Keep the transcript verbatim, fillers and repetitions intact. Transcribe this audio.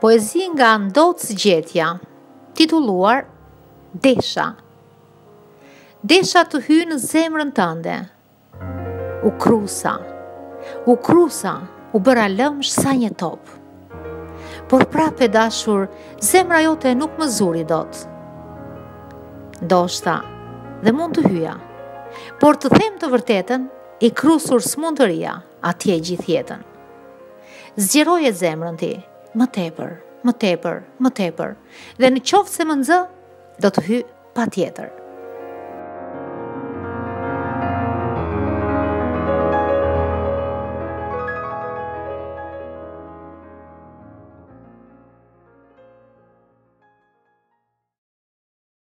Poezi nga Ndot Zgjetja, titulluar Desha. Desha të hy në zemrën tënde. U krusa, u krusa, u bëra lëmsh sa një top. Por prap e dashur, zemra jote nuk më zuri dot. Ndoshta, dhe mund të hyja, por të them të vërtetën, i krusur s'mund të rria, atje gjithë jetën. Zgjeroje zemrën ti, më tepër, më tepër, më tepër, dhe në qoftë se më nxë, do të hy pa tjetër.